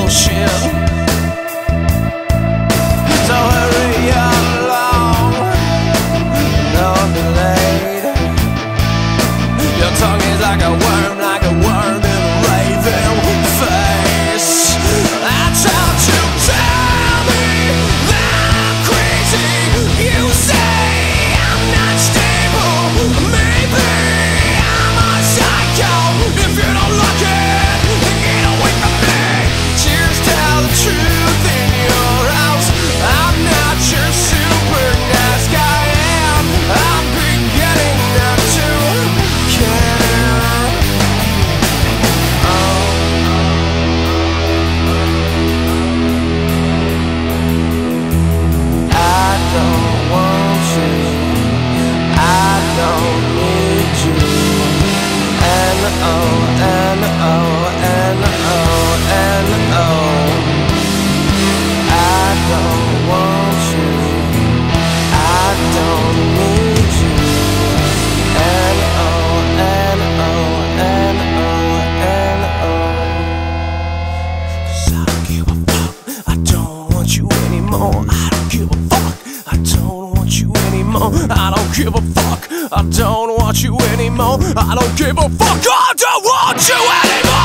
bullshit. So hurry along, don't be late. Your tongue is like a worm in a raven face. I tried to tell me that I'm crazy. You say I'm not stable. Maybe I'm a psycho. If you don't like it, then get away from me. Cheers, tell the truth in your house. I'm not your super nice guy, and I'm beginning not to care. I don't want you, I don't need you. N-O, N-O, N-O, N-O. I don't want you, I don't need you. N-O, N-O, N-O, N-O. 'Cause I don't give a fuck, I don't want you anymore. I don't give a fuck, I don't want you anymore. I don't give a fuck, I don't want you anymore. I don't give a fuck, I don't want you anymore.